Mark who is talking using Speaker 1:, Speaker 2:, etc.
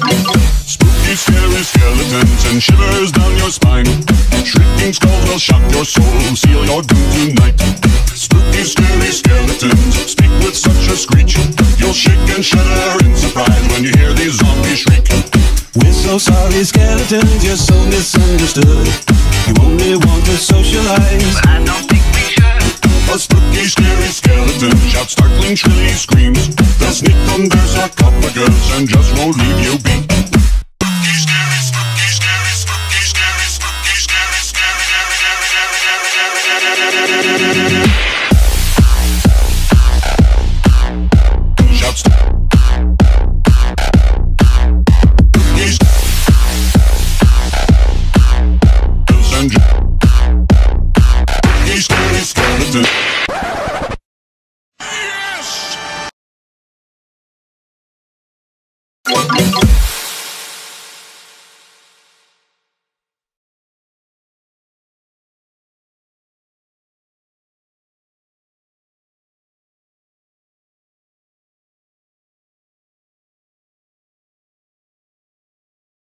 Speaker 1: Spooky, scary skeletons and shivers down your spine. Shrieking skulls will shock your soul, seal your doom tonight. Spooky, scary skeletons speak with such a screech. You'll shake and shudder in surprise when you hear these zombies shriek.
Speaker 2: We're so sorry, skeletons, you're so misunderstood. You only want to socialize,
Speaker 3: but I don't think we should.
Speaker 1: A spooky, scary skeleton shouts startling, shrilly screams. They'll sneak under sarcophagus and just won't leave